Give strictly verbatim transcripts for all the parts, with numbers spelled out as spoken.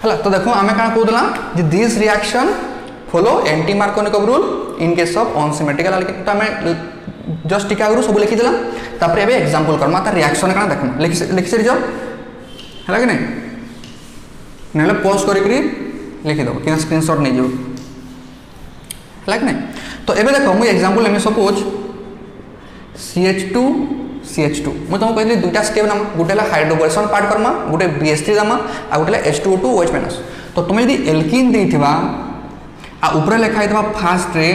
हला तो देखो आमे काना कहउतला जे this reaction follow anti Markovnikov rule in case of unsymmetrical alkene तो आमे जस्ट टिका करू सब लिखि देला तापर एबे एग्जांपल करमा ता रिएक्शन काना देखमा लिखि लिखि सरी जाओ हला कि नै नेले पॉज करि करि लिखि दो कि स्क्रीनशॉट नै जो हला कि नै तो एबे देखो मु एग्जांपल लेमे suppose C H two C H two मु तुमको कहली दुटा स्टेप नाम गुटेला हाइड्रोबोरेशन पार्ट करमा गुटे बी एस थ्री दामा आ गुटेला H two O two OH minus तो तुमे यदि एल्कीन देथिबा आ ऊपर लिखा है फास्ट रे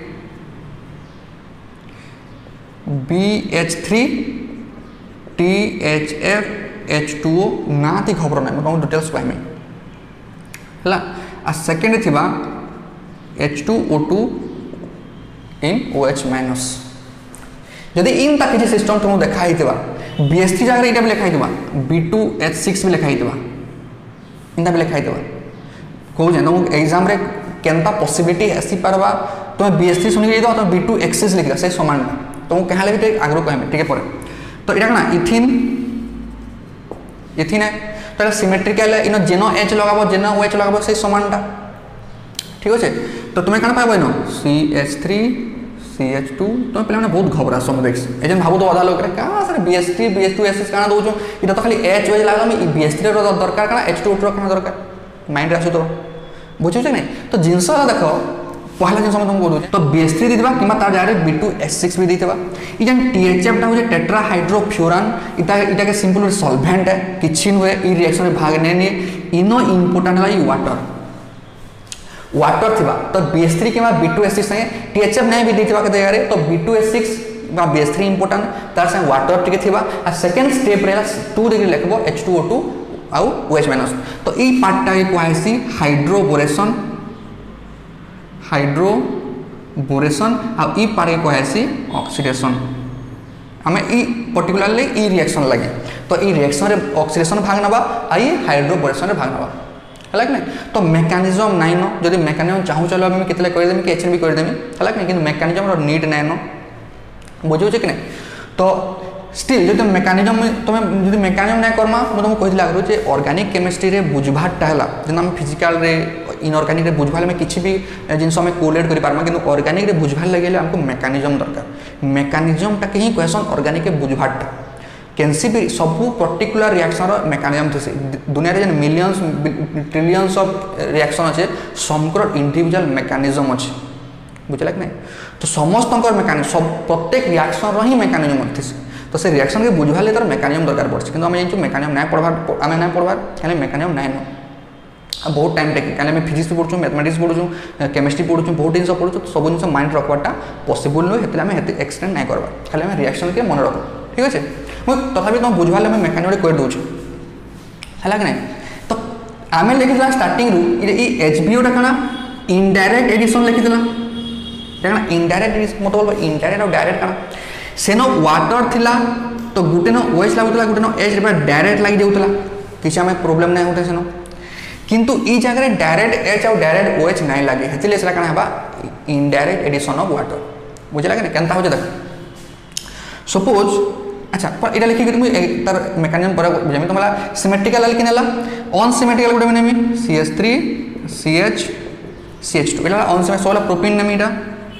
B H three T H F H two O ना ती खबर ना मैं डिटेल्स कहमी हला आ सेकंड थिबा एच टू ओ टू इन OH माइनस यदि इन ता किसी सिस्टम तुम देखा हितबा बी एस थ्री जगह इटा भी लिखा हितबा बी टू एच सिक्स भी लिखा हितबा इनता भी लिखा हितबा को जे तुम एग्जाम रे केनता पॉसिबिलिटी आसी परबा तुम बी एस थ्री सुनि दो तो बी टू एक्सेस लिखला से समान तुम कहले भी आग्रह कहमे ठीक है पर तो इटा कना इथिन इथिन है तो सिमेट्रिकल इन जेनो एच लगाबो जेनो OH लगाबो से समानटा ठीक अछि तो तुम कना पाबो न C H three C H two तुम पे मैंने बहुत घबरा सम देख एजन भाबो तो आधा लोग रे का सर B S three B S two S S काना दोजो इटा तो खाली H OH लागला में बी एस थ्री रो दरकार काना एच टू ओ टू काना दरकार माइंड रे आसु तो बुझियो छै नै तो जिंस देखो पहला जिंस हम तुमको कहू तो बी एस थ्री देदिबा किमा तार जारे बी टू एच सिक्स भी देथिबा ई जन टी एच एफ टा हो जे टेट्राहाइड्रोफ्यूरान इटा इटा के सिंपल सॉल्वेंट है किछि न हुए ई रिएक्शन में भाग नै नै इनो इंपोर्टेंट है वाटर वाटर थिबा तो बी एस थ्री किमा B two H six T H F नै भी देथिबा के जगह रे तो बी टू एच सिक्स बा बी एस थ्री इंपोर्टेंट तार से वाटर टिके थिबा आ सेकंड स्टेप रे टू डिग्री लिखबो एच टू ओ टू आउ OH माइनस तो ई पार्टटा के कहैसी हाइड्रोबोरेशन हाइड्रोबोरेशन आ ई पार्ट के कहैसी ऑक्सीडेशन हमें ई पर्टिकुलरली ई रिएक्शन लगे तो ई रिएक्शन रे ऑक्सीडेशन भाग नबा आ ई हाइड्रोबोरेशन रे भाग नबा हला कि तो मेकानिज्म नाइ न जदि मेकानिज्म चाहू चलो हम केतले कहि देमी कि एचएन भी कहि देमी हला कि किंतु मेकानिज्म रो नीड नै न बुझियो छै कि नै तो स्टिल जो मेकानिज्म तुम जो मेकानिज्म ना करमा मैं तुमको कहला आगु जे ऑर्गेनिक केमिस्ट्री रे बुझभाटा हला जेना हम फिजिकल रे इनऑर्गेनिक रे बुझभाल में किछि भी जिंस हम कोलेट करि पारमा किंतु ऑर्गेनिक रे बुझभाल लगेले हमको मेकानिज्म दरकार मेकानिज्म टा के ही क्वेश्चन ऑर्गेनिक के बुझभाटा कैंसी भी सब पर्टिकुलर रिएक्शन रो मेकानिज्म थसे दुनिया रे जन मिलियंस ट्रिलियंस ऑफ रिएक्शन अछि समकर इंडिविजुअल मेकानिज्म अछि बुझला कि नै तो समस्त मेकानिज्म सब प्रत्येक रिएक्शन रो ही मेकानिज्म थसे तो से रिएक्शन के बुझवाले तर मेकानिज्म दरकार पड़छ किंतु हम जानछु मेकानिज्म नै पढ़बार आमे नै पढ़बार खाली मेकानिज्म नै न अब बहुत टाइम टेक खाली मैं फिजिक्स पढ़छु मैथमेटिक्स पढ़छु केमिस्ट्री पढ़छु बहुत दिन सब पढ़छु सब दिन माइंड रखवाटा पॉसिबल न हेतले हम हेते एक्सटेंड नै करबा खाली हम रिएक्शन के मन रख ठीक अछि म तथापि तुम बुझवाले मैं मेकानिज्म कर दोछु हला कि नै तो आमे लिखिला स्टार्टिंग रु ई एचबीओ टा कना इनडायरेक्ट एडिशन लिखितला देखना इनडायरेक्ट एडिशन मतलब इनडायरेक्ट और डायरेक्ट कना सेनो वाटर थिला तो गुटे नो OH लागुतला गुटे नो H रे डायरेक्ट लागि जाउतला किछ हमें प्रॉब्लम नै होते सेनो किंतु ई जगह रे डायरेक्ट H और डायरेक्ट OH नै लागे हेतिले सेला कना हबा इनडायरेक्ट एडिशन ऑफ वाटर बुझला कि नै केनता हो जे देख सपोज अच्छा पर इडा लिखि कि तुम तार मेकानिज्म पर जेमी तुमला सिमेट्रिकल अल्केन हला ऑन सिमेट्रिकल गुटे नेमी C H three C H C H two इडा ऑन सिमेट्रिकल सोला प्रोपीन नेमी इडा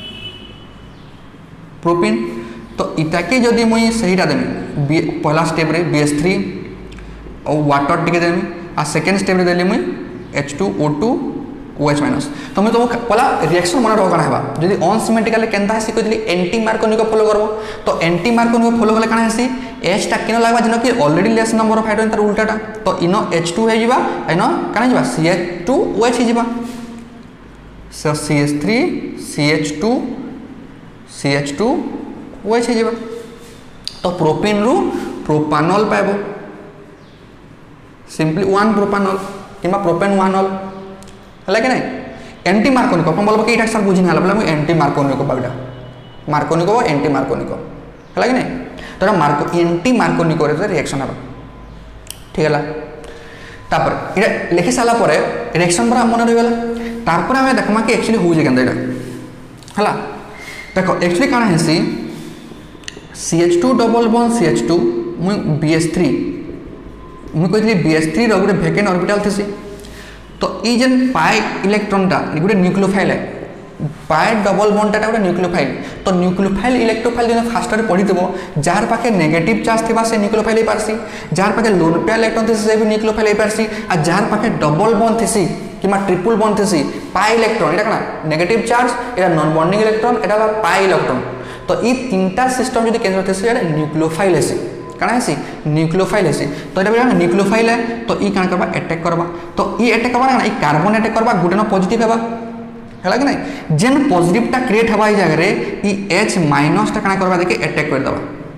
प्रोपीन तो इटा के जदि मुई सहीटा देमी पहला स्टेप रे बी एस थ्री और वाटर टिके देमी आ सेकंड स्टेप रे देली मुई H two O two OH minus तो मैं तो पहला रिएक्शन मन रहो कना हेबा जदि ऑन सिमेट्रिकल केनता हसी कहली एंटी मार्कोनिक फॉलो करबो तो एंटी मार्कोनिक फॉलो करले कना हसी H टा किनो लागबा जनो कि already less number of hydrogen तार उल्टाटा तो इनो एच टू हे जिबा इनो कना जिबा सी एच टू OH हे जिबा so C H three C H two C H two OH हे जिबा तो प्रोपेन रु प्रोपानॉल पाइबो सिंपली वन प्रोपानॉल किमा प्रोपेन वन ऑल हला कि नै एंटी मार्कोनिक अपन बोलबो कि इटा सर बुझिन हला बोला एंटी मार्कोनिक बागडा मार्कोनिक और एंटी मार्कोनिक हला कि नै तोरा मार्को एंटी मार्कोनिक रे रिएक्शन हबा ठीक हला तापर इटा लिखि साला परे रिएक्शन पर मन रहिगला तापर हमें देखमा कि एक्चुअली हो जे केनदा इटा हला देखो एक्चुअली काना हेसी C H two double bond C H two मु बी एस थ्री मु कहली बी एस थ्री रो गुटे वैकेंट ऑर्बिटल थसी तो ये जेन पाई इलेक्ट्रॉनटा गोटे न्यूक्लियोफाइल है पाई डबल बॉन्डटा गोटे न्यूक्लियोफाइल तो न्यूक्लियोफाइल इलेक्ट्रोफाइल जो फास्ट पढ़ी जार पाखे नेगेटिव चार्ज थी से न्यूक्लियोफाइल हो पारसी जार पाखे लोन पेयर इलेक्ट्रॉन थी से भी न्यूक्लियोफाइल हो पारसी आ जार पाखे डबल बॉन्ड थी कि ट्रिपल बॉन्ड थी पाई इलेक्ट्रॉन यहाँ कौन नेगेटिव चार्ज यहाँ नॉन बॉन्डिंग इलेक्ट्रॉन यहाँ पाई इलेक्ट्रॉन तो ये तीन टा सिस्टम जो केन्द्र थी न्यूक्लियोफाइल है कण है न्यूक्लियोफाइल है तो ये न्यूक्लियोफाइल है तो ये क्या करवा अटैक करवा तो ये अटैक करवा ना ये कार्बन अटैक करवा गोटे न पॉजिटिव है है कि नहीं जेन पॉजिटिवटा क्रिएट हवा जगह ये एच माइनसटा क्या करवा देखिए अटैक करदे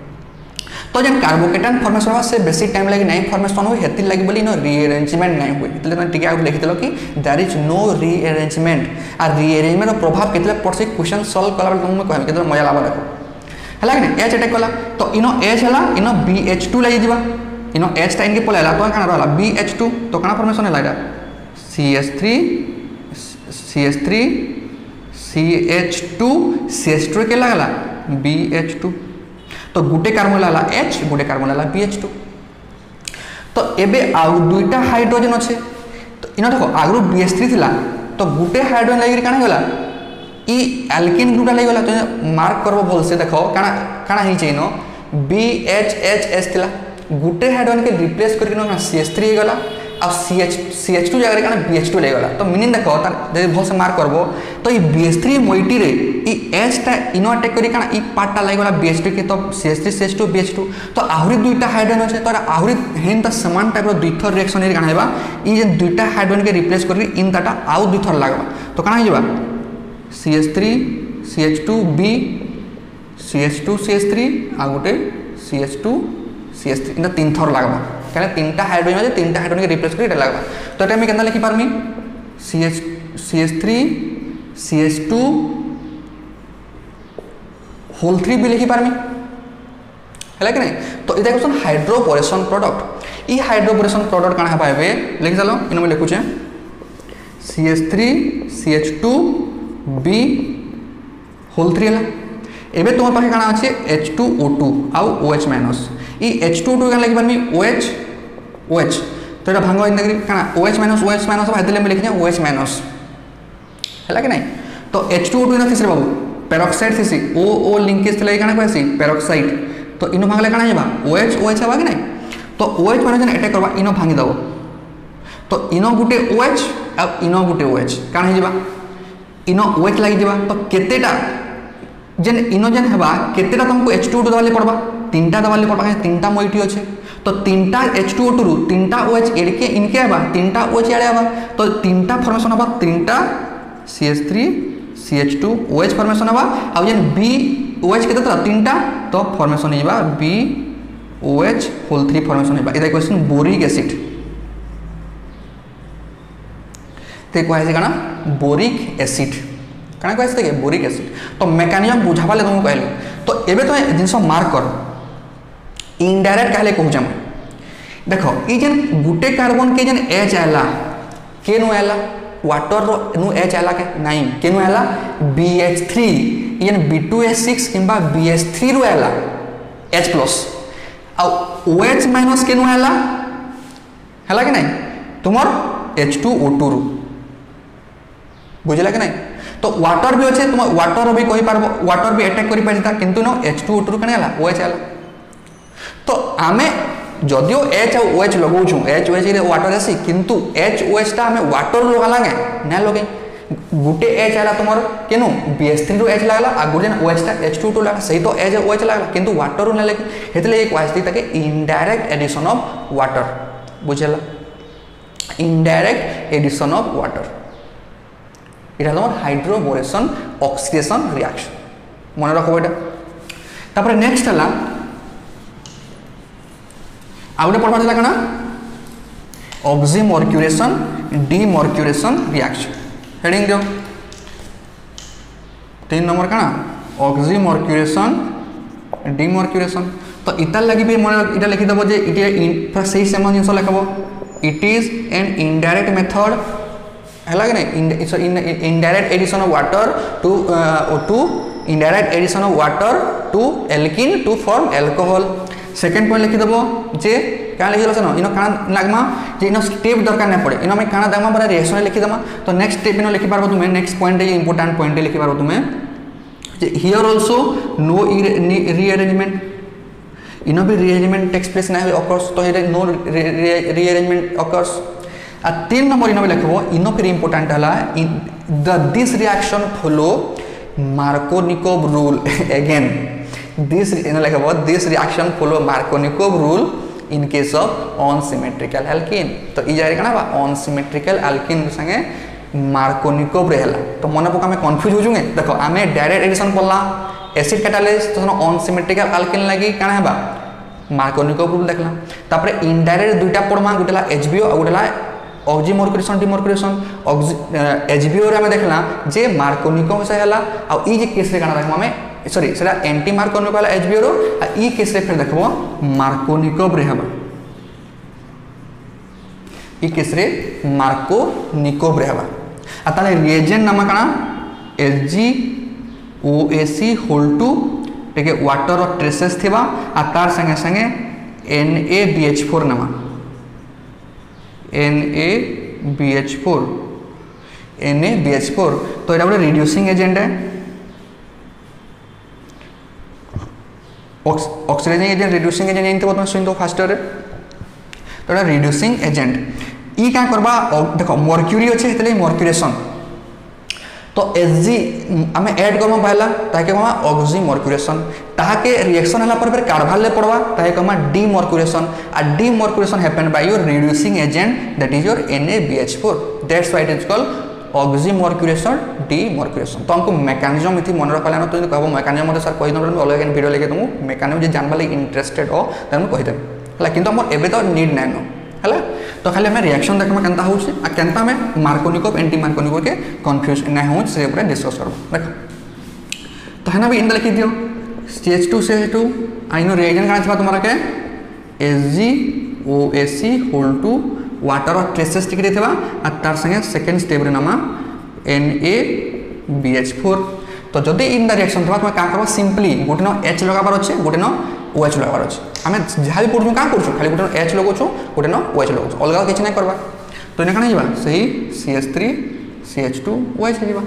तो जेन कार्बोकेटान फॉर्मेशन हवा से बेसी टाइम लगे नहीं फॉर्मेशन हुए हेती लगे बोली नो रीअरेंजमेंट नहीं हुए इसलिए तुम टिके आगे लिखिदेल कि देयर इज नो रीअरेंजमेंट आ रीअरेंजमेंट प्रभाव केतले पड़सी क्वेश्चन सॉल्व कला बेले तुमको कहबे केतले मजा लाभ देखो है कि नहीं एच अटैक कला तो इनो एच है इनो बी एच टू लगी जा इनो एच टा इनके पलैला तो क्या रहा बी एच टू तो क्या फॉर्मेशन है C H three C H three C H two C H two के लगला बी एच टू तो गुटे कार्बन लगा एच गुटे कार्बन लगा बी एच टू तो एबे आउ दुईटा हाइड्रोजन अच्छे तो इन देखो आगु बी एच थ्री थिला तो गुटे हाइड्रोजन लगी क्या गला ई एल्किन ग्रुपटा लगी गला तो मार्क करबो भल से देखो काना काना ही चाहिए बी एच एच एच थिला गुटे हाइड्रोजन के रिप्लेस करके सी एच थ्री गला अब C H C H two जगह क्या बी एच टू लगेगा तो मीनिंग देखो जब भल से मार्क करबो तो ये बी एच थ्री मोइटी रे ई एच टा इनो अटैक करी काना ई पार्टटा लगेगा बी एच टू के तो C H three C H two B H two तो आहुरी दुईटा हाइड्रोजन अच्छे तो आहुरी हेन ता समान टाइप रो दुईथर रिएक्शन रे काना हेबा ई जे दुईटा हाइड्रोजन के रिप्लेस करी इन ताटा आउ दुईथर लागबा तो काना हेबा C H three C H two B C H two C H three आ गोटे C H two C H three इन तीन थर लागबा क्या तीन टा हाइड्रोजन अच्छे तीन टा हाइड्रोजन के रिप्लेस कर लगवा तो ये क्या लिखी पार्मी C H C H three C H two whole three भी लिखी पार्मी है कि नहीं तो ये क्वेश्चन हाइड्रोपोरेशन प्रोडक्ट ये हाइड्रोपोरेशन प्रोडक्ट कौन है लिखी चलो इन लिखुचे C H three C H two B whole three है एबे तुम पाखे काना अच्छे एच टू ओ टू आउ ओ एच माइनस ई एच टू टू क्या लगी पार्मी ओ एच ओ एच तो ये भांग इंदा क्या O H minus O H minus भाई लिखी ओ एच माइनस है कि नहीं तो एच टू ओ टू इन थी बाबू पेरोक्साइड थी ओ ओ लिंकेज थी क्या कहसी पेरोक्साइड तो इन भांगले क्या जावा ओ एच ओ एच हवा कि नहीं तो ओ एच माइनस अटैक करवा इन भांगीदेव तो इन गुटे ओ एच आ इन गुटे ओ एच क्या हो इन ओ एच लगी तो केतेटा जेन इन जेन हेबा केतेटा तुमको एच टू टू दबाले पड़वा तीन टा दबाले पड़वा तीन टा मोइटी अच्छे तो तीन टा एच टू ओ टू रु तीन टा ओ एच एड़के इनके आवा तीन टा ओ एच आड़े आवा तो तीन टा फॉर्मेशन हवा तीन टा C H three C H two O H formation हवा आ जेन बी ओ एच केते तीन टा तो फॉर्मेशन होइबा B O H whole three formation होइबा इदा क्वेश्चन बोरिक एसिड ते कहै छै काना बोरिक एसिड क्या कहते हैं बोरिक एसिड तो मेकानिजम बुझावाले तुमको कहली तो एबे तो जिनस मार्क कर इनडायरेक्ट कहले कहूँ देखो ये जेन गुटे कार्बन के जेन एच आला के नु आला वाटर रो नु एच आला के नहीं के नु आला बी एच थ्री जेन बी टू एच सिक्स किंबा बी एच थ्री रो आला एच प्लस आ ओ एच माइनस के नु आला हैला कि नहीं तुमर एच टू ओ टू रू बुझला कि नहीं तो वाटर भी अच्छे तुम वाटर भी कही पार वाटर भी अटैक कर पारिता किंतु no H two O two कने आला ओ एच आला तो आमे जदियो एच आ ओ एच लगाऊँ एच ओ एच रे वाटर आसी किंतु एच ओ एच टा आमे वाटर लगा लागे ना लगे गुटे एच आला तुमर केनु बी एच थ्री रो एच लागला आ गुटे ओ एच टा एच टू टू लागला सही तो एच ओ एच लागला किंतु वाटर रो ना लगे हेतले एक वास्ती तके इनडायरेक्ट एडिशन ऑफ वाटर बुझला इनडायरेक्ट एडिशन ऑफ वाटर এটা তোমার হাইড্রোবোরেশন অক্সিডেশন রিঅ্যাকশন মনে রাখো এটা তারপরে নেক্সট হলা আউটে পড়বা দিলা কেনা অক্সিমর্ক্যুরেশন ডিমর্ক্যুরেশন রিঅ্যাকশন হেডিং দিও तीन नंबर काना ऑक्सीमर्क्यूरेशन डिमर्क्यूरेशन तो इतार लगी भी मन इटा लिखि दबो जे इटे पूरा सही सेम जिंस लिखबो it is an indirect method हैला कि नहीं indirect addition of water to to indirect addition of water to alkene to form alcohol second point लिखि दबो जे क्या लिखल से इन काना लागमा जे इन स्टेप दरकार ना पड़े इन काना दमा पर रिएक्शन लिखि दमा तो नेक्स्ट स्टेप इन लिखि पारबो तुमे नेक्स्ट पॉइंट इंपोर्टेंट पॉइंट लिखि पारबो तुमे जे हियर आल्सो नो रीअरेंजमेंट इन भी रीअरेंजमेंट टेक्स प्लेस ना ऑकर्स तो हियर नो रीअरेंजमेंट ऑकर्स आ तीन नंबर इन लिखबो इन फिर इंपोर्टेंट हला the this reaction follow Markovnikov rule again this इन लिखबो this reaction follow Markovnikov rule in case of unsymmetrical alkene तो ई जाय कना बा अनसिमेट्रिकल एल्कीन संगे मार्कोनिकोव रहेला तो मन पका में कंफ्यूज हो जुगे देखो आमे डायरेक्ट एडिशन पड़ला एसिड कैटालिस्ट तो अनसिमेट्रिकल एल्कीन लागि काना हेबा मार्कोनिकोव रूल देखला तापर इनडायरेक्ट दुईटा पड़मा गुटेला एचबीओ आ गुटेला ऑक्सीमर्क्यूरेशन डिमर्क्यूरेशन एचबीओ रे हमें देखला जे मार्कोनिकोव से हला आ ई जे केस रे काना देखमा हमें सॉरी सेटा एंटी मार्कोनिकोव वाला एचबीओ रो आ ई केस रे फिर देखबो मार्कोनिकोव रे हबा ई केस रे मार्कोनिकोव रे हबा आ ताले रिएजेंट नाम काना एचजीओएसी होल टू टेके वाटर और ट्रेसेस थिबा आ तार संगे संगे एनएबीएच फोर नाम N A B H four N A B H four तो ये रिड्यूसिंग एजेंट है ऑक्सीडाइजिंग एजेंट रिड्यूसिंग एजेंट जानते तुम सुन तो फास्ट रे तो ये रिड्यूसिंग एजेंट ई क्या करबा देखो मर्क्यूरी अच्छे हेतले मर्क्यूरेशन तो एचजी आमे ऐड करबा पहला ताके कमा ऑक्सीमर्क्यूरेशन ताके रिएक्शन हला पर फिर कार्बन ले पड़वा ताके कमा डीमर्क्यूरेशन आ demercuration happen by your reducing agent that is your N A B H four that's why it is called oxymercuration demercuration तो हमको मैकेनिज्म इति मन रखला न तो कहबो मैकेनिज्म मते सर कहि दम अलग एक वीडियो लेके तुम मैकेनिज्म जे जानबा ले इंटरेस्टेड हो त हम कहि देम हला किंतु हमर एबे तो नीड नै नो हला तो खाली हमें रिएक्शन देखमा केनता होछि आ केनता में मार्कोनिकोव एंटी मार्कोनिकोव के कंफ्यूज नै हो से ऊपर डिस्कस करब देखो तो है ना भी इन लिखि दियो C H two C H two आइनो रिएजेंट काना छबा तुम्हारा के एचजीओएसी होल टू वाटर और ट्रेसेस टिक देथिबा आ तार संगे सेकंड स्टेप रे नामा एनएबीएच फोर तो जदि इन द रिएक्शन थबा तुम का करबो सिंपली गोटे न एच लगाबार अछि गोटे न ओएच लगाबार अछि आमे जहा भी पढु का करछु खाली गोटे न एच लगोछु गोटे न ओएच लगोछु अलगा किछ नै करबा तो इने काना जिबा सही C H three C H two OH जिबा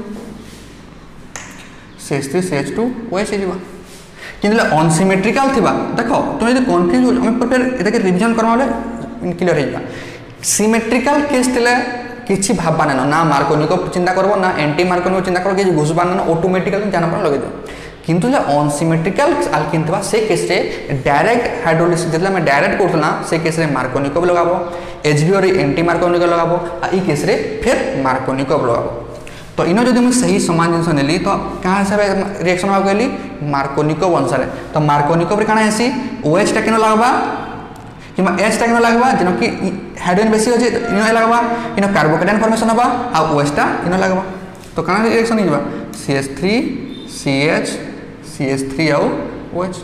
C H three C H two OH जिबा किनले अनसिमेट्रिकल थिबा देखो तुम यदि कंफ्यूज हो हम फिर एतके रिवीजन करबा ले क्लियर हे जा सिमेट्रिकल केस थिले किछि भाबबा ना ना मार्कोनिकोव चिंता करबो ना एंटी मार्कोनिकोव चिंता करबो कि घुसबा ना ऑटोमेटिकली जाना पर लगे दो किंतु ले अनसिमेट्रिकल एल्कीन थिबा से केस रे डायरेक्ट हाइड्रोलिसिस जेतला में डायरेक्ट करथला से केस रे मार्कोनिकोव लगाबो एचबीओ रे एंटी मार्कोनिकोव लगाबो आ ई केस रे फिर मार्कोनिकोव लगाबो तो इनो जदि मैं सही समान जिनस नेली तो का हिसाब रिएक्शन आ गेली मार्कोनिकोव अनुसार तो मार्कोनिकोव रे काना हेसी ओएच टा केनो लागबा किमा एच टा केनो लागबा जनो कि हाइड्रोजन बेसी होजे इनो लागबा इनो कार्बोकेटाइन फॉर्मेशन होबा आ ओएच टा इनो लागबा तो काना रिएक्शन हिबा C H three C H C H three आउ ओएच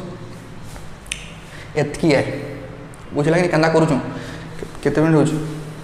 एतकी है बुझला कि कंदा करू छु केते मिनिट होछु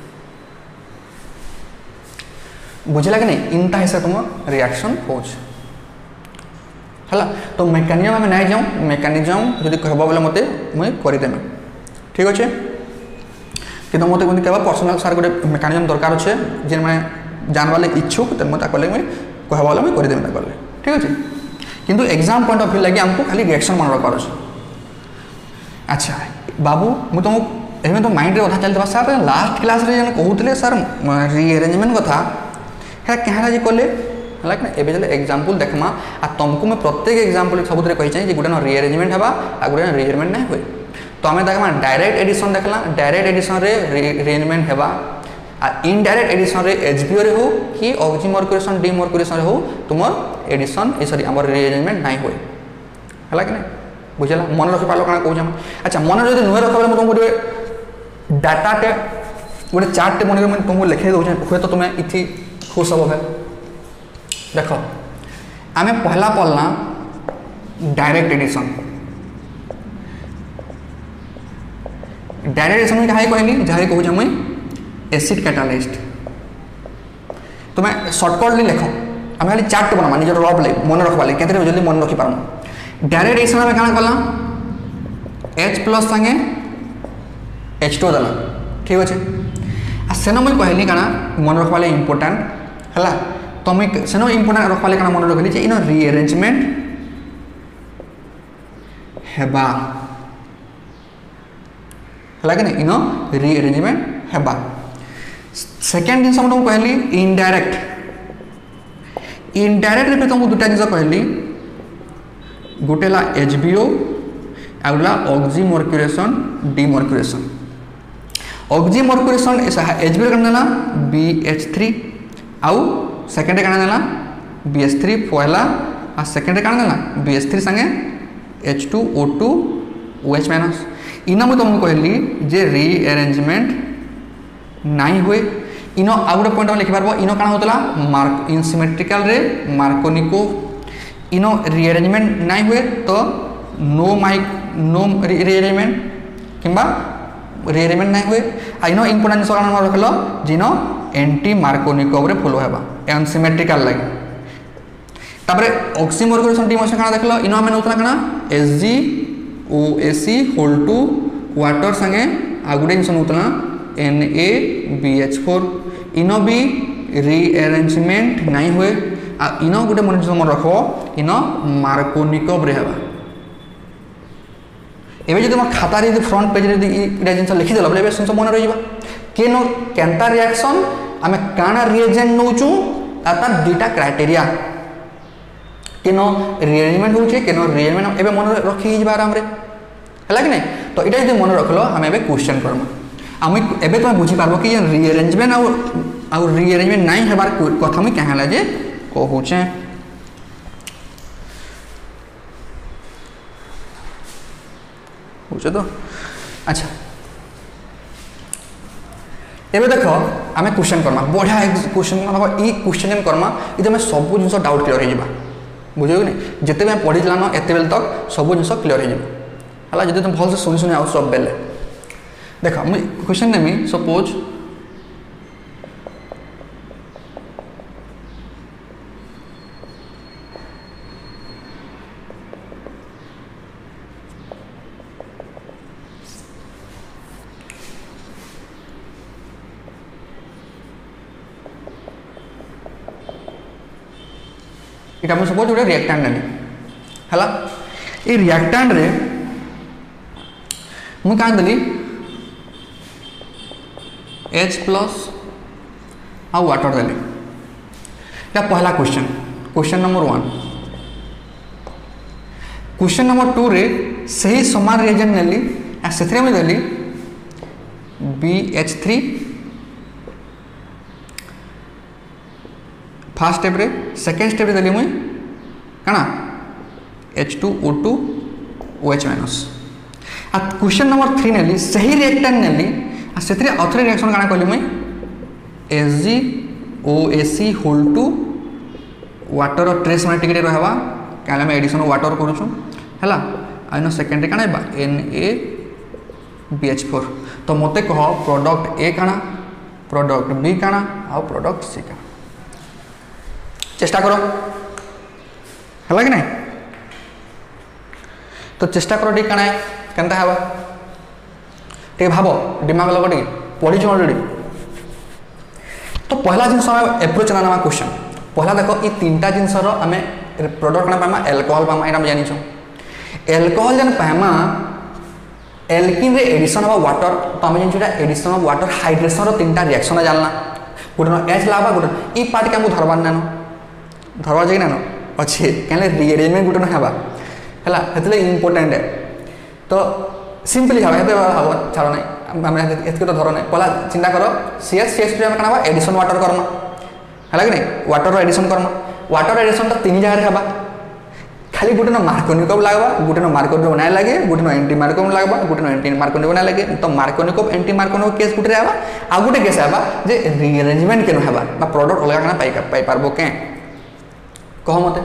बुझला कि नहीं इनता हिसाब तुम रिएक्शन होछ हला तो मैकेनिज्म में नहीं जाऊँ मैकेनिज्म जदि कहबा बोले मते मुई करि देम ठीक अच्छे कि मत कहवा पर्सनाल सार गोटे मेकानिजम दरकार अच्छे जे मैंने जानवा लगे इच्छुक तो मत कले मुझे कहवा वाला मुझे करदेमी कले ठीक अच्छे किंतु एग्जाम पॉइंट ऑफ व्यू लगे आमको खाली रिएक्शन मन रखार अच्छे अच्छा बाबू मुझे तुमको एवं तो माइंड में कथा चलता सर लास्ट क्लास रे कहते सर रिअरेंजमेंट कथा है क्या जी कले है कि एवं चले एग्जाम्पल देखमा आ तुमको मैं प्रत्येक एग्जाम्पल सब कही गोटे रिअरेंजमेंट हवा आ गोटे रिअरेंजमेंट नहीं हुए तो आम देखा डायरेक्ट एडिशन देखला डायरेक्ट एडिशन रे रिअरेंजमेंट हेबा आ इनडायरेक्ट एडिशन रे एचबीओ रे हो कि ऑक्सीमर्क्यूरेशन डीमर्क्यूरेशन रे हो तुमर एडिशन ए सॉरी हमर रिअरेंजमेंट नहीं हुए हला कि नहीं बुझला मन रखि पालो काना कहू हम अच्छा मन जदि नुहे रखबले म तुमको डाटा टे गोटे चार्ट टे बने मैं तुमको लिखे दउ हुए तो तुम्हें इथि खुश हो है देखो आमे पहला पढ़ला डायरेक्ट एडिशन डायरेक्ट एडिशन में क्या कहली जहाँ कहूँ मुई एसिड कैटालिस्ट तुम्हें सर्टकट लिख आम खाली चार्ट बना निजर रफ ले मन रखा लगे कैसे जल्दी मन रखी पारम डायरेक्ट एडिशन में क्या कला एच प्लस संगे एच टू देला ठीक अच्छे आ सेन मुझे कहली काना मन रखवाले इम्पोर्टाट है तो मुझे सेन इम्पोर्टाट रखवाले काना मन रखली इन रिअरेंजमेंट हेबा है कि इन रिअरेंजमेंट हेबा सेकेंड जिन तुमको कहली इनडायरेक्ट इनडायरेक्ट भी तुमको दुटा जिन कहली गोटे ला एचबीओ आउला ऑक्सीमर्क्यूरेशन डीमर्क्यूरेशन ऑक्सीमर्क्यूरेशन एचबीओ कण देला बी एच थ्री आउ सेकेंड कण देला बी एच थ्री पहला आ सेकेंड कण देला बी एच थ्री संगे H two O two O H minus इन मुझे तुमको कहली जे रिअरेंजमेंट नाई हुए इन आउ गोटे पॉइंट लिखि पारबो इन काना होतला मार्क इन सिमेट्रिकल रे मार्कोनिकोव इन रिअरेंजमेंट नाई हुए तो नो माइक नो रिअरेंजमेंट किंबा रिअरेंजमेंट नाई हुए आ इन इम्पोर्टेंट जिन काना रखलो जिनो एंटी मार्कोनिकोव रे फॉलो हेबा अनसिमेट्रिकल लागे तापरे ऑक्सीमर्क्यूरेशन डीमर्क्यूरेशन काना देखलो इन हमें नोतला काना SG OAC whole two water संगे आ गुटे जिन नोतला N A B H four इन भी रिअरेंजमेंट नहीं हुए आ इन गोटे मन जिन रख इन मार्कोनिकोव रे हेबा एबे जदि तुम खाता रे फ्रंट पेज रे इटा जिन लिखिदेल बोले जिन मन रही केनो केनता रिएक्शन आम काना रिएजेंट नौचु तार दुईटा क्राइटेरिया केनो रिअरेंजमेंट होचे केनो रिअरेंजमेंट एबे मन रखी जबा आराम रे हला कि नहीं तो इटा जदि मन रखलो हम एबे क्वेश्चन करम आम एबे तुम बुझी पारबो कि रिअरेंजमेंट आउ आउ रिअरेंजमेंट नहीं हेबार कथा मुई कहला जे कहूचे बुझे तो अच्छा एबे देख आम क्वेश्चन करमा बढ़िया क्वेश्चन ई क्वेश्चन करमा ये आम सब जिन डाउट क्लियर हो बुझे कि नहीं जिते भी पढ़ी न एत बेल तक सब जिन क्लियर हो जब तुम भल से शुणी शुणी आउ सब बेले देख मुझे क्वेश्चन नेमी सपोज इटा मुझे सपोज गोटे रिएक्टेंट नेमी है ये रिएक्टेंट रे मुझे क्या देली H प्लस आ वाटर देली पहला question question number one question number two रे सही समान रिएजेंट नेली से मुझे देली B H three first step रे सेकेंड स्टेप रे देली मुई काना H two O two O H minus आ क्वेश्चन नंबर थ्री नेली सही रिएक्टेंट नेली आ से आउथरे रिएक्शन काना कहली मुई S G O A C whole two water trace मैंने टिके रहवा क्या आम एडिशन वाटर करूँ है आइन सेकेंड काना N A B H four तो मत कह प्रोडक्ट ए काना प्रोडक्ट बी काना आ प्रोडक्ट सी काना चेष्टा करो है कि नहीं तो चेष्टा करो ठीक काना केनता है ठीक भाव दिमाग लग टे पढ़ी अलरेडी तो पहला जिन एप्रोच ना क्वेश्चन पहला देख ये तीन टा जिन आम प्रोडक्ट ना पाइमा एल्कोहल पाइमा यहाँ जानी एल्कोहल जेन पाइमा एल्किन रे एडिशन ऑफ वाटर तो आम जान एडिशन ऑफ वाटर हाइड्रेशन तीन टा रिएक्शन जानला गोटे एच लगा गोटे ई पार्ट के आमको धरबार नान धरबार जाए नान अच्छे क्या रिअरेंजमेंट गोटे ना है से इम्पोर्टाट है तो सिंपली भाव भाव छाड़ ना एत तो धर ना पहला चिंता कर C H C H two क्या एडिशन वाटर करमा है कि नहीं वाटर एडिशन करमा वाटर एडिशन तो तीन जगह है खाली गोटे न मार्कोनिकोव लगवा गोटे न मार्कोनिकोव ना लगे गोटे न एंटी मार्कोनिकोव लगवा गोटे न एंटी मार्कोनिकोव ना लगे तो मार्कोनिकोव एंटी मार्कोनिकोव केस गोटे आवा आ गोटे केस आवा जे रिअरेंजमेंट केन हेबा बा प्रोडक्ट अलग काना पाई पाई पारबो के कह मते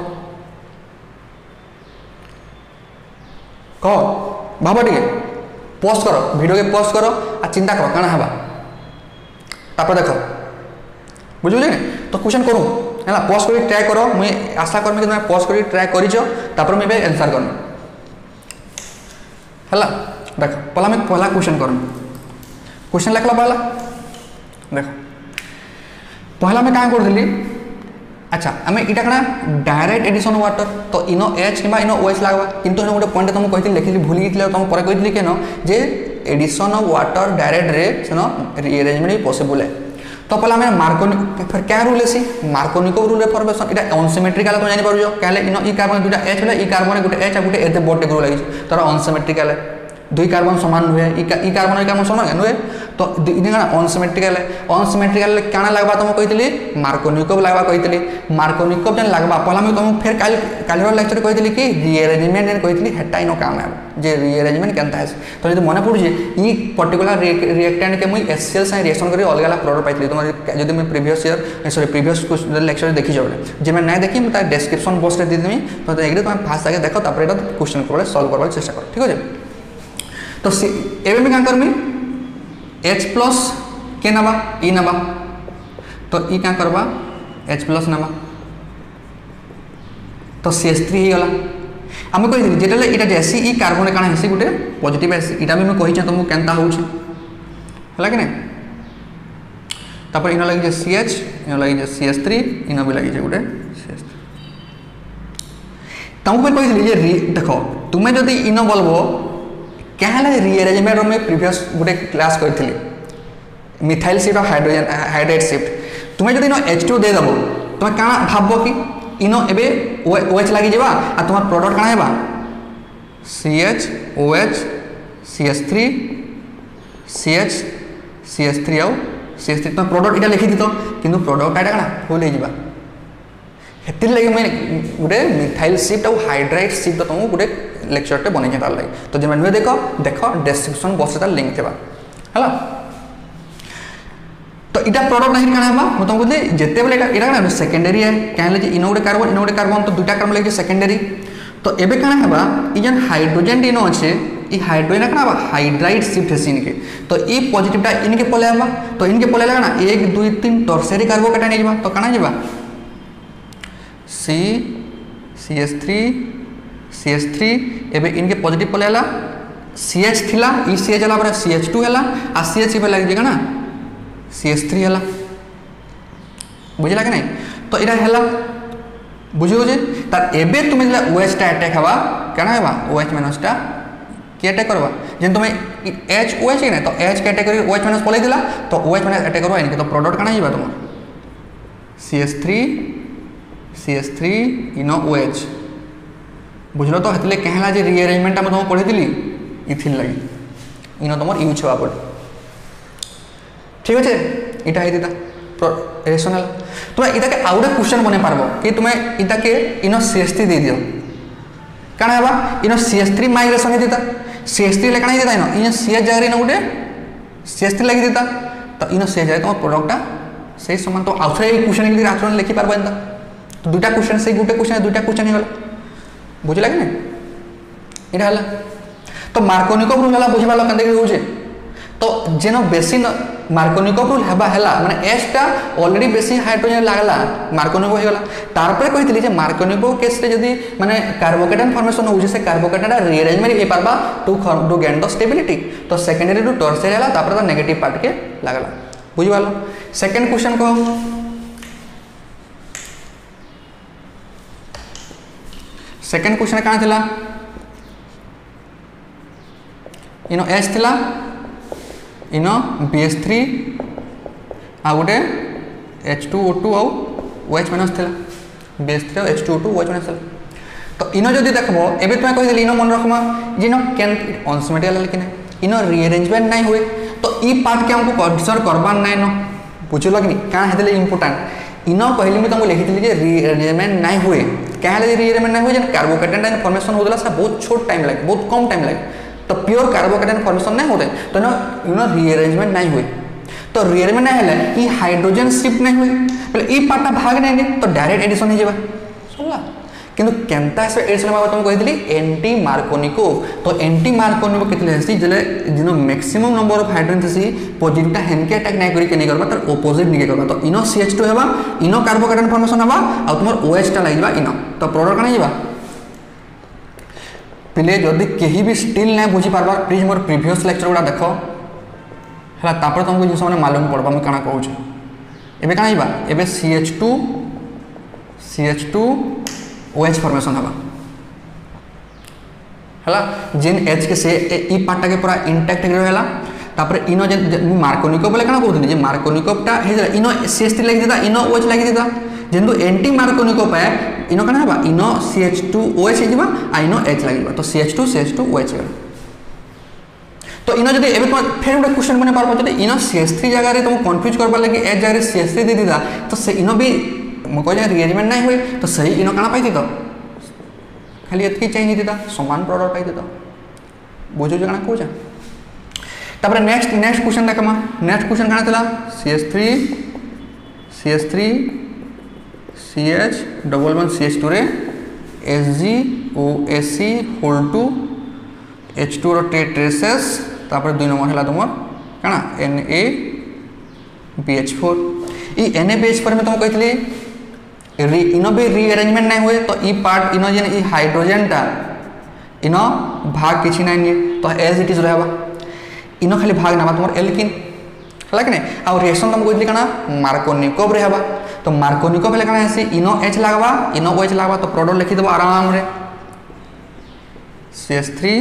कह भाव टिके पोस्ट कर वीडियो के पोस्ट कर आ चिंता कर काना हेबा तापर देख बुझुले तो क्वेश्चन करूँ है पोस्ट कर ट्राए कर मुझे आशा करमी कि तुम पोस्ट कर ट्राए कर मुझे आंसर करमी है देख पहला मुझे पहला क्वेश्चन करमी क्वेश्चन लिखला पहला देख पहला मैं क्या करी अच्छा आम इटा कना डायरेक्ट एडिशन वाटर तो इनो एच कि इनो ओएच लगवा किंतु गोटे पॉइंट तुमको कहती लिखी भूल गई तुम पर कही केन जे एडिशन ऑफ वाटर डायरेक्ट रे सेनो रीअरेंजमेंट भी पॉसिबल है तो पहले हमें मार्कोनिक फिर क्या रूल है मार्कोनिको रूल फॉर्मेशन इटा अनसिमेट्रिकल तुम जानि पारजो कहले इनो ई कार्बन दुटा एच होला ई कार्बन गुटे एच आ गुटे एते बॉडी ग्रुप लागि तर अनसिमेट्रिकल है दुई कार्बन समान नुहे ई कार्बन ई कार्बन समान नुहे तो इने का अनसिमेट्रिकल है अनसिमेट्रिकल क्या लगवा तुम कही मार्कोनिको लगवा कही मार्कोनिको जन लगवा पहला मैं तुमको फिर काल काल लेक्चर कही कि रीअरेंजमेंट कही हेटा इन काम है जे रीअरेंजमेंट केनता है तो जो मन पड़े ई पर्टिकुलर रिएक्टेंट के मुई एचसीएल से रिएक्शन कर अलग अलग प्रोडक्ट पाई तुम जब मैं previous year sorry previous lecture देखी जाओ जे मैं नहीं देखी मैं डिस्क्रिप्शन बॉक्स रे दे देमी तो एक तुम फास्ट आगे देख तापर एटा क्वेश्चन कर सॉल्व करबा चेष्टा कर ठीक है तो एवं मैं क्या करमी एच प्लस के नवा ई नवा तो ई क्या करवा एच प्लस नवा तो सी एच थ्री गला आम कही जेटा इटा जैसी ई कार्बन काना हेसी गोटे पॉजिटिव एसी इटा भी मैं कही तुमको केनता होउछि हला कि नहीं तापर इनो लगी जे सी एच इनो लगी जे सी एच थ्री इनो भी लगी जे गोटे सी एच थ्री तुमको कही जे देखो तुम्हें जदि इनो बोलबो क्या है रीअरेंजमेंट में प्रीवियस गोटे क्लास करी मिथाइल शिफ्ट और हाइड्रोजन हाइड्रेट शिफ्ट तुम्हें जब इनो एच टू दे देव तुम क्या भाव कि इनो एबे ओएच लगी जावा आ तुम प्रोडक्ट क्या है C H O H C H three C H C H three आउ सी एच थ्री तुम प्रोडक्ट इटा लिखी दी कि प्रोडक्ट क्या फुल हो हेती लगे मैं गोटे मिथाइल शिफ्ट और हाइड्रेट शिफ्ट तुमको गोटे लेक्चर टे बन तार लगे तो जब नुहे देख देख डिस्क्रिप्शन बॉक्स तार लिंक थी है तो इटा प्रोडक्ट नहीं क्या है तुमको कहते जिते बेले यहाँ सेकेंडरी है क्या इनो गोटे कार्बन इनो गोटे कार्बन तो दुटा कार्बन लगे सेकेंडरी तो एबे क्या है ये हाइड्रोजन इनो अच्छे ये हाइड्रोजन क्या हाइड्राइड शिफ्ट है इनके तो ये पॉजिटिवटा इनके पले तो इनके पले लगा एक दुई तीन टर्सरी कार्बोकेटाइन नहीं तो क्या जा C C H three C H three एबे इनके पॉजिटिव पले आला सी एच थिला ई सी एच आला पर सी एच टू हैला आ सी एच पे लग जेगा ना सी एच थ्री हैला बुझला कि नहीं तो इरा हैला बुझियो जे तार एबे तुम जे ओएच टा अटैक हवा केना हवा ओएच माइनस टा के अटैक करवा जेन तुम एच ओएच ने तो एच के अटैक करी ओएच माइनस पले दिला तो ओएच माइनस अटैक करवा इनके तो प्रोडक्ट केना हिबा तुम C H three C H three इनो ओएच बुझल तो हेतले कहला जे रीअरेंजमेंट हम तुम पढ़ी थी इथिन लगी इनो तुम यूज हवा पड़े ठीक अच्छे इटा है रेशनल तुम इटा के आउ गोटे क्वेश्चन बने पारबो कि तुम इटा के इनो सी एच थ्री दे दियो काना हवा इनो सी एच थ्री माइग्रेशन हे देता सी एच थ्री ले काना देता इनो इनो सी एच जगह इनो गोटे सी एच थ्री लगी देता तो इनो सी एच जगह तुम प्रोडक्टटा सही समान तो आउ थे क्वेश्चन के आचरण लिखि पारबो एंता तो दुटा क्वेश्चन से गोटे क्वेश्चन दुटा क्वेश्चन हे गला बुझला कि नहीं इटा हला तो मार्कोनिको रूल हला बुझिबा ल कंदे होजे तो जेनो बेसी मार्कोनिको रूल हेबा हला माने एच टा ऑलरेडी बेसी हाइड्रोजन लागला मार्कोनिको हे गला तार पर कहितली जे मार्कोनिको केस रे जदी माने कार्बोकेटाइन फॉर्मेशन होजे से कार्बोकेटाइन रीअरेंजमेंट हे पारबा to to gain the stability तो सेकेंडरी टू टर्सरी हला तापर तो नेगेटिव पार्ट के लागला बुझिबा ल सेकंड क्वेश्चन को सेकंड क्वेश्चन क्या थिला इनो एच थिला इनो बी एच थ्री आ गोटे एच टू ओ टू आउ ओएच माइनस थिला B H three H two O two OH minus थिला तो इनो जदि देखबो एबे तुम कहि इनो मन रखमा जिनो कैन अनसिमेट्रिकल लेकिन इनो रीअरेंजमेंट नहीं हुए तो ई पार्ट के हमको कंसीडर करबा नहीं न बुझलो कि का हेतले इंपोर्टेंट इनो पहले में तुमको लिखी जे रीअरेंजमेंट नहीं हुए क्या रीअरेंजमेंट नहीं हुए जन कार्बोकेटाइन फॉर्मेशन होदला से बहुत छोट टाइम लगे बहुत कम टाइम लगे तो प्योर कार्बोकेटाइन फॉर्मेशन नहीं होते तो ना यूनो रीअरेंजमेंट नहीं हुए तो रीअरेंजमेंट नहीं है ये हाइड्रोजन शिफ्ट नहीं हुए पहले ये पार्टा भाग नहीं तो डायरेक्ट एडिशन हो सुनला किंतु केनता से एडिशन बाबत तुमको कहितली एंटी मार्कोनिको तो एंटी मार्कोनिको केतले हेसी जले जिनो मैक्सिमम नंबर ऑफ हाइड्रोजन थसी पॉजिटिवटा हेनके अटैक नहीं करी के नहीं करबा तर ऑपोजिट निके करबा तो इनो सी एच टू हेबा इनो कार्बोकेटाइन फॉर्मेशन हेबा आ तुमर ओएच टा लागिबा इनो तो प्रोडक्ट कना जिबा पिले जदि केही भी स्टिल नहीं बुझी पारबा प्लीज मोर प्रीवियस लेक्चर गुडा देखो है तापर तुमको जिस मैंने मालूम पड़वा मुझे कଣା कहूँ एबे कଣା हिबा एबे C H two C H two O H formation हवा है जेन एच के से ई पार्टा के पूरा इंटैक्ट रहला तापर इनो जे मार्कोनिको बोले कଣା कहउथि जे मार्कोनिकोटा हे इनो सी एच थ्री लागि देता इनो ओ एच लागि देता जेंतु एंटी मार्कोनिको पाए इनो कଣା हबा इनो C H two O H हिबा आ इनो एच लागिबा तो C H two C H two O H गला तो इनो जदि एबे तुम फेर गोटे क्वेश्चन बने पारबो जदि इनो सी एच थ्री जगह रे तुम कंफ्यूज करबा लागि एच जगह रे सी एच थ्री दे दिदा तो से इनो भी म कह जे रिअरेंजमेंट नहीं होय तो सही इनो कଣା पाइति तो खाली एतकी चेंज दिदा समान प्रोडक्ट पाइति तो बुझो जे कଣା कहू तापर नेक्स्ट नेक्स्ट क्वेश्चन देखमा नेक्स्ट क्वेश्चन कଣା थला C H three C H three C H double one C H two रे S G O S C whole two H two रो टे ट्रेसेस तापर दुई नंबर हला तुमर कଣା N A B H four ई N A B H four में तुम कहथली री इनो भी रीअरेंजमेंट नहीं हुए तो ई पार्ट इनो जेन ई हाइड्रोजन टा इनो भाग किछि नहीं तो एज इट इज रहबा इनो खाली भाग नामा तुमर एल्किन हला कि नहीं आ रिएक्शन तुम कहथली कଣା मार्कोनिकोव रहबा तो मार्कोनिकोव ले कଣା हेसी इनो एच लागबा इनो ओ एच लागबा तो प्रोडक्ट लिखि देबो आराम रे C H three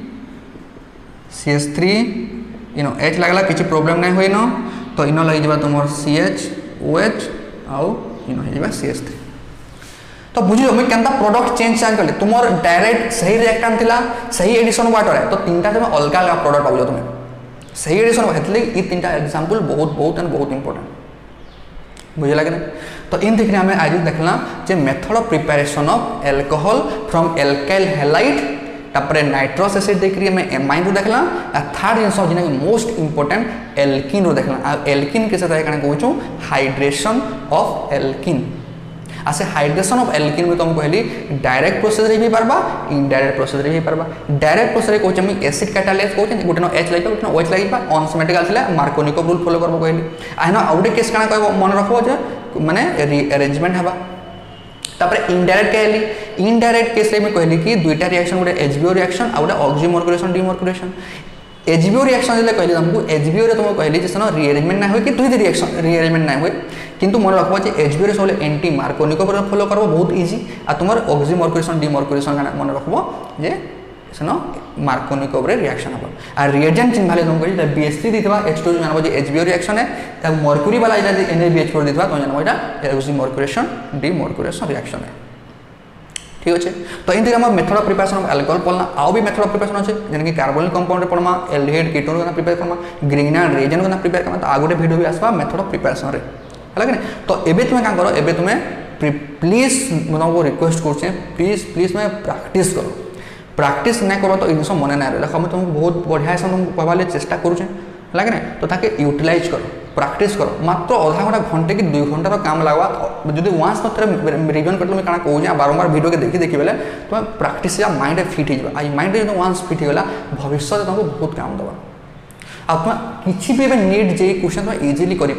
C H three इनो एच लागला किछि प्रॉब्लम नहीं होइनो तो इनो लगी जबा तुमर सी एच ओ एच आउ इनो हेबा सी एच थ्री तो बुझियो मैं केनता प्रोडक्ट चेंज चांज करले तुमर डायरेक्ट सही रिएक्टेंट थिला सही एडिशन वाटर है तो तीनटा तुम अलग अलग प्रोडक्ट पाउलो तुम सही एडिशन हेतले ई तीनटा एग्जांपल बहुत बहुत एंड बहुत इंपोर्टेंट बुझे लगे तो इन देखने हमें आज देखला जे method of preparation of alcohol from alkyl halide तापर नाइट्रस एसिड देखरी हमें एमाइन रो देखला आ थर्ड जिंस जिना मोस्ट इंपोर्टेंट एल्किन रो देखला आ एल्किन के साथ कने कहू हाइड्रेशन ऑफ एल्किन आसे हाइड्रेशन ऑफ एल्किन में तुम कहली डायरेक्ट प्रोसेस रे भी पारबा इनडायरेक्ट प्रोसेस रे भी पारबा डायरेक्ट प्रोसेस रे कहू हम एसिड कैटालाइज कहू गुटे न एच लागिबा गुटे न ओएच लागिबा ऑन सिमेट्रिकल थिला मार्कोनिकोव रूल फॉलो करबो कहली आइनो आउटे केस काना कहबो मन रखबो जे माने रीअरेंजमेंट हबा तापर इनडायरेक्ट कहली इनडायरेक्ट केस रे में कहली कि दुईटा रिएक्शन गुटे एचबीओ रिएक्शन आ गुटे ऑक्सीमर्कुरेशन डीमर्कुरेशन एचबीओ रिएक्शन जले कहली तुमको एचबीओ रे तुम कहली जे सनो रीअरेंजमेंट ना होय कि दुई रिएक्शन रीअरेंजमेंट ना होय किंतु मन रखबो जे एचबीओ रे सबले एंटी मार्कोनिकोव फॉलो करबो बहुत इजी आ तुमर ऑक्सीमर्कुरेशन डीमर्कुरेशन मन रखबो जे सनो मार्कोनिकोव रे रिएक्शन हबो आ रिएजेंट चिन्ह भाले तुम कहली बीएच थ्री दितबा एच टू जानबो जे एचबीओ रिएक्शन है त मर्क्यूरी वाला इला जे एनएबीएच फोर दितबा तो जानबो एटा ऑक्सीमर्कुरेशन डीमर्कुरेशन रिएक्शन है ठीक अच्छे तो इन हम method of preparation of alcohol पढ़ना आउ भी मेथड ऑफ प्रिपरेशन अच्छे जेन कि कार्बोनिल कंपाउंड रे पढ़मा एल्डिहाइड कीटोन को प्रिपेयर करमा ग्रीनैंड रिएजेंट को प्रिपेयर करमा तो आ गोटे वीडियो भी आसबा मेथड ऑफ प्रिपरेशन रे हला कि तो एबे तुमे का करो एबे तुमे प्लीज मैं तुमको रिक्वेस्ट करछे प्लीज प्लीज मैं प्रैक्टिस करो प्रैक्टिस नहीं करो तो इनसो मन ना रहे हम तुमको बहुत बढ़िया से तुमको कहबाले चेष्टा करूछे हला कि तो ताके यूटिलाइज करो प्रैक्टिस करो मात्र आधा घंटा घंटे कि दुई घंटार काम लगवा जब वन्स मतलब रिविजन कर कण कहूँ बारंबार वीडियो के देखी देखी बेले तुम प्रैक्टिस माइंड फिट हो माइंड जो वन्स फिट होगा भविष्य तुमको बहुत काम दबा आ तुम किसी भी नीट जे क्वेश्चन तुम इजिली कर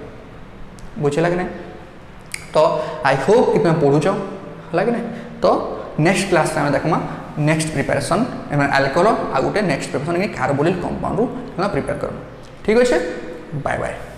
बुझेगा कि नहीं तो आई होप कि तुम पढ़ुच है कि नहीं तो नेक्स्ट क्लास में देखमा नेक्स्ट प्रिपेरेसन अल्कोहल आ गोटे नेक्स्ट प्रिपेरेसन कार्बोनिल कंपाउंड रू प्रिपेयर कर ठीक अच्छे बाय बाय।